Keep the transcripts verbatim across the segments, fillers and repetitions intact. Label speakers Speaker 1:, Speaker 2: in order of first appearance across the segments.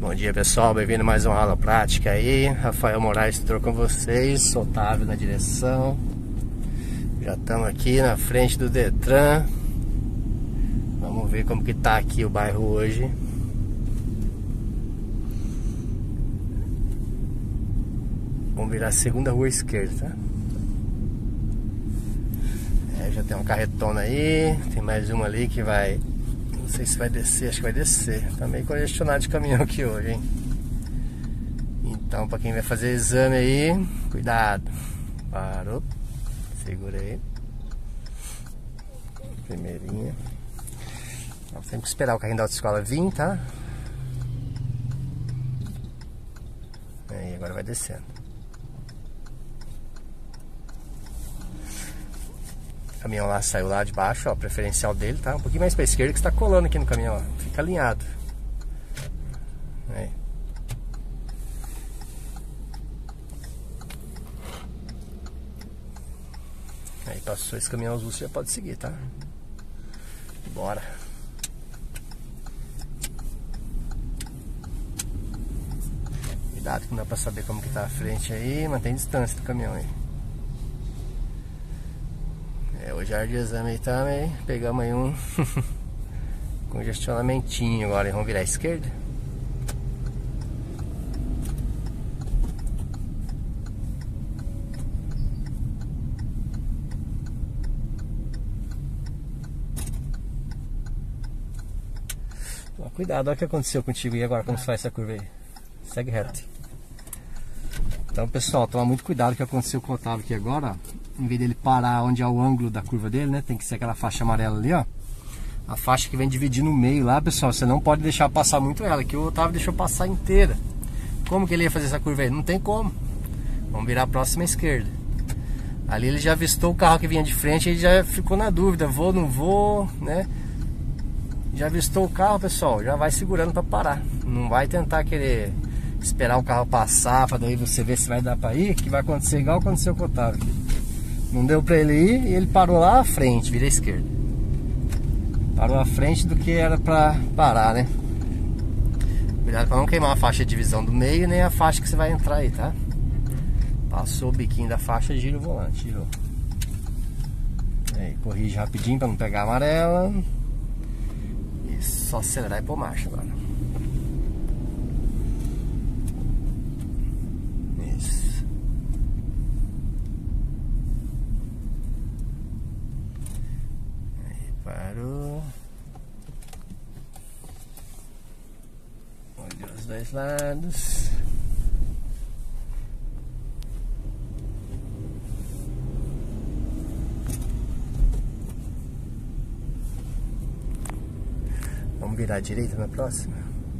Speaker 1: Bom dia, pessoal, bem-vindo a mais uma aula prática aí. Rafael Moraes, tutor com vocês, Otávio na direção. Já estamos aqui na frente do Detran. Vamos ver como que tá aqui o bairro hoje. Vamos virar a segunda rua esquerda, tá? É, já tem uma carretona aí, tem mais uma ali que vai... Não sei se vai descer, acho que vai descer. Tá meio congestionado de caminhão aqui hoje, hein? Então, pra quem vai fazer exame aí, cuidado. Parou. Segura aí. Primeirinha. Nós temos que esperar o carrinho da autoescola vir, tá? Aí, agora vai descendo. O caminhão lá saiu lá de baixo, ó, preferencial dele, tá? Um pouquinho mais pra esquerda que está colando aqui no caminhão, ó. Fica alinhado. Aí. Aí passou esse caminhão azul, você já pode seguir, tá? Bora. Cuidado que não dá pra saber como que tá a frente aí, mantém distância do caminhão aí. É, hoje a área de exame aí também, pegamos aí um congestionamentinho agora, vamos virar à esquerda. Cuidado, olha o que aconteceu contigo e agora como se faz essa curva aí. Segue reto. Então, pessoal, toma muito cuidado com o que aconteceu com o Otávio aqui agora, ó. Em vez dele parar onde é o ângulo da curva dele, né? Tem que ser aquela faixa amarela ali, ó. A faixa que vem dividir no meio lá, pessoal. Você não pode deixar passar muito ela, que o Otávio deixou passar inteira. Como que ele ia fazer essa curva aí? Não tem como. Vamos virar a próxima esquerda. Ali ele já avistou o carro que vinha de frente, ele já ficou na dúvida, vou, não vou, né? Já avistou o carro, pessoal, já vai segurando para parar. Não vai tentar querer esperar o carro passar para daí você ver se vai dar para ir, que vai acontecer igual aconteceu com o Otávio. Não deu para ele ir e ele parou lá à frente, vira à esquerda. Parou à frente do que era para parar, né? Cuidado para não queimar a faixa de divisão do meio, nem a faixa que você vai entrar aí, tá? Passou o biquinho da faixa, gira o volante, girou. Aí, corrige rapidinho para não pegar a amarela. Só acelerar e pôr marcha agora. Isso. Aí parou. Olhou os dois lados. Vamos virar à direita na próxima?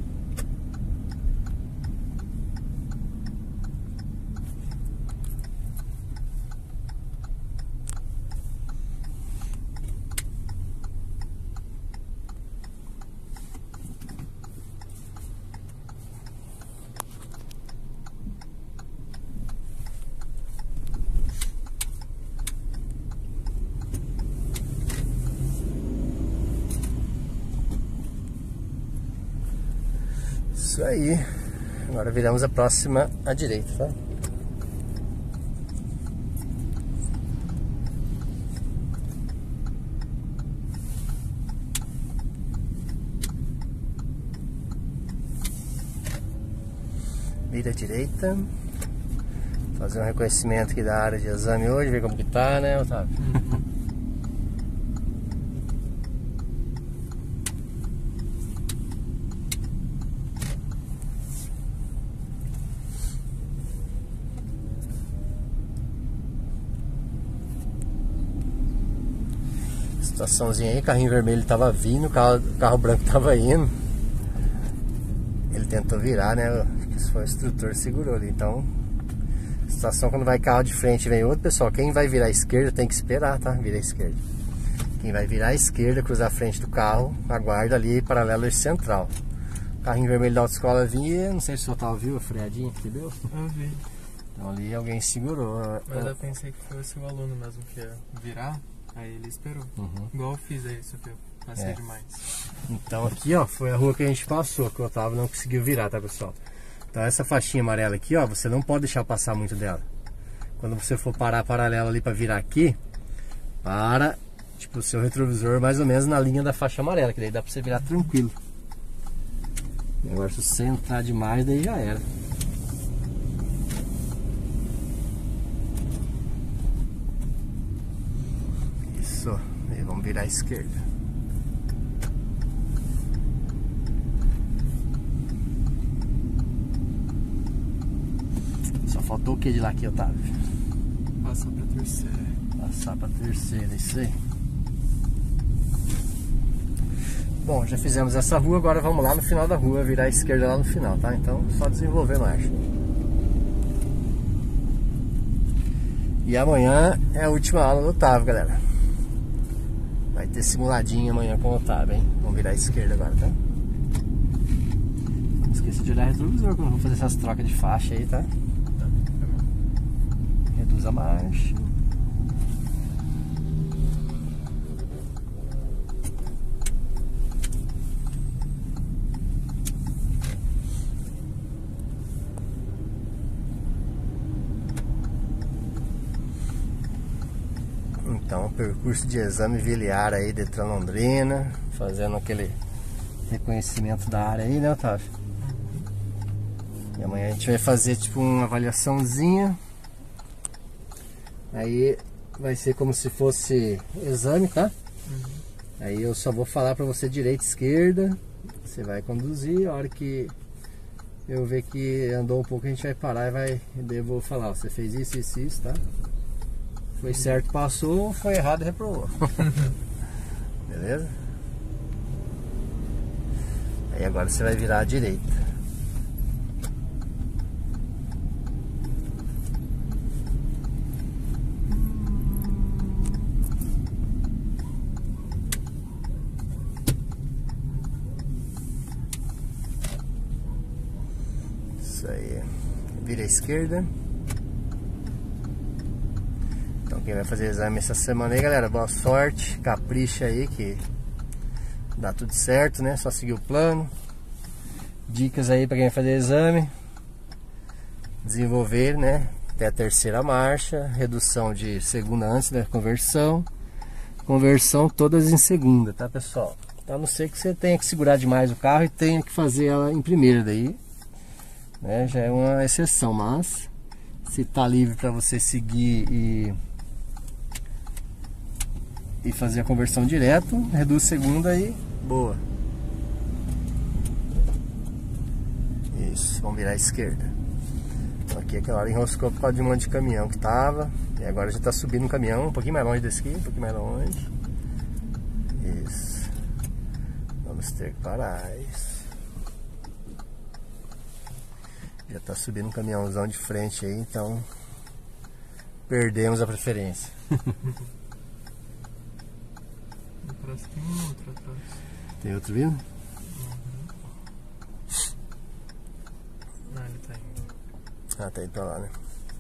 Speaker 1: Isso aí. Agora viramos a próxima à direita, tá? Vira à direita. Fazer um reconhecimento aqui da área de exame hoje, ver como que tá, né, Otávio? Situaçãozinha aí, carrinho vermelho tava vindo, carro, carro branco tava indo. Ele tentou virar, né? Acho que se foi o instrutor, segurou ali. Então, situação quando vai carro de frente e vem outro, pessoal, quem vai virar à esquerda tem que esperar, tá? Vira à esquerda. Quem vai virar à esquerda, cruzar a frente do carro, aguarda ali, paralelo ao eixo central. O carrinho vermelho da autoescola vinha, não sei se o Otávio viu a freadinha que deu.
Speaker 2: Eu vi.
Speaker 1: Então ali alguém segurou.
Speaker 2: Mas eu pensei que fosse o aluno mesmo que ia virar, aí ele esperou.
Speaker 1: Uhum.
Speaker 2: Igual eu fiz aí, Sofia. Vai ser
Speaker 1: É.
Speaker 2: demais.
Speaker 1: Então aqui, ó, foi a rua que a gente passou, que o Otávio não conseguiu virar, tá, pessoal? Então essa faixinha amarela aqui, ó, você não pode deixar passar muito dela. Quando você for parar paralelo ali pra virar aqui, para, tipo, o seu retrovisor mais ou menos na linha da faixa amarela, que daí dá pra você virar tranquilo. Agora se você entrar demais, daí já era. Isso, aí vamos virar à esquerda. Só faltou o que de lá aqui, Otávio?
Speaker 2: Passar pra terceira.
Speaker 1: Passar pra terceira, isso aí. Bom, já fizemos essa rua, agora vamos lá no final da rua, virar à esquerda lá no final, tá? Então, só desenvolver a marcha. E amanhã é a última aula do Otávio, galera. Vai ter simuladinho amanhã com o Otávio, hein? Vamos virar à esquerda agora, tá? Não esqueça de olhar o retrovisor quando vou fazer essas trocas de faixa aí, tá? Reduz a marcha. Então, percurso de exame biliar aí, Detran Londrina, fazendo aquele reconhecimento da área aí, né, Otávio? E amanhã a gente vai fazer tipo uma avaliaçãozinha. Aí vai ser como se fosse exame, tá? Uhum. Aí eu só vou falar pra você direita e esquerda. Você vai conduzir, a hora que eu ver que andou um pouco a gente vai parar e vai. Eu vou falar, ó, você fez isso, isso, isso, tá? Foi certo, passou, foi errado, reprovou. Beleza? Aí agora você vai virar à direita. Isso aí. Vira à esquerda. Então quem vai fazer exame essa semana aí, galera, boa sorte, capricha aí que dá tudo certo, né? Só seguir o plano. Dicas aí para quem vai fazer exame. Desenvolver, né? Até a terceira marcha, redução de segunda antes da conversão. Conversão todas em segunda, tá, pessoal? Então, a não ser que você tenha que segurar demais o carro e tenha que fazer ela em primeira daí, né? Já é uma exceção, mas se tá livre para você seguir e e fazer a conversão direto, reduz segunda e boa. Isso, vamos virar à esquerda. Então aqui aquela hora enroscou por causa de um monte de caminhão que tava. E agora já tá subindo um caminhão, um pouquinho mais longe desse aqui, um pouquinho mais longe. Isso. Vamos ter que parar. Isso. Já tá subindo um caminhãozão de frente aí, então perdemos a preferência.
Speaker 2: Parece que tem outro atrás.
Speaker 1: Tem outro vindo?
Speaker 2: Uhum. Ah, ele tá indo.
Speaker 1: Ah, tá indo pra lá, né?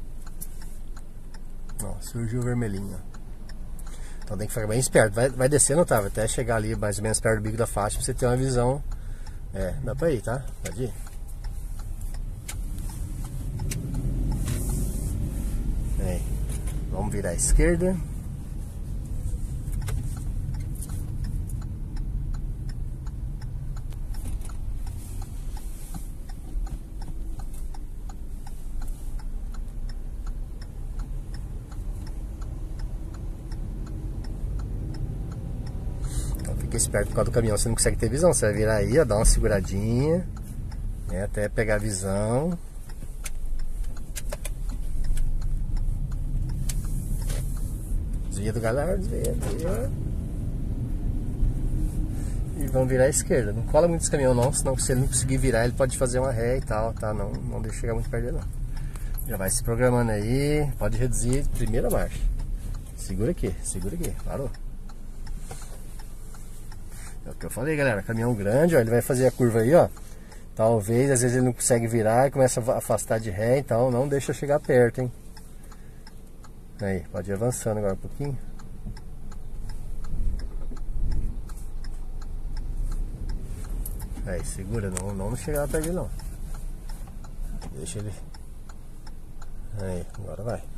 Speaker 1: Ó, surgiu o vermelhinho, ó. Então tem que ficar bem esperto. Vai, vai descendo, Otávio, até chegar ali mais ou menos perto do bico da faixa pra você ter uma visão. É, dá pra ir, tá? Pode ir. Aí. Vamos virar à esquerda. Fica esperto por causa do caminhão, você não consegue ter visão. Você vai virar aí, ó, dá uma seguradinha, né, até pegar a visão. Desvia do galera, desvia, desvia. E vamos virar à esquerda. Não cola muito esse caminhão não, senão se ele não conseguir virar, ele pode fazer uma ré e tal, tá? Não, não deixa chegar muito perto dele, não. Já vai se programando aí, pode reduzir primeira marcha. Segura aqui, segura aqui, parou. É o que eu falei, galera, caminhão grande, ó, ele vai fazer a curva aí, ó. Talvez, às vezes ele não consegue virar e começa a afastar de ré, então não deixa chegar perto, hein. Aí, pode ir avançando agora um pouquinho. Aí, segura, não, não chega lá perto dele não. Deixa ele. Aí, agora vai.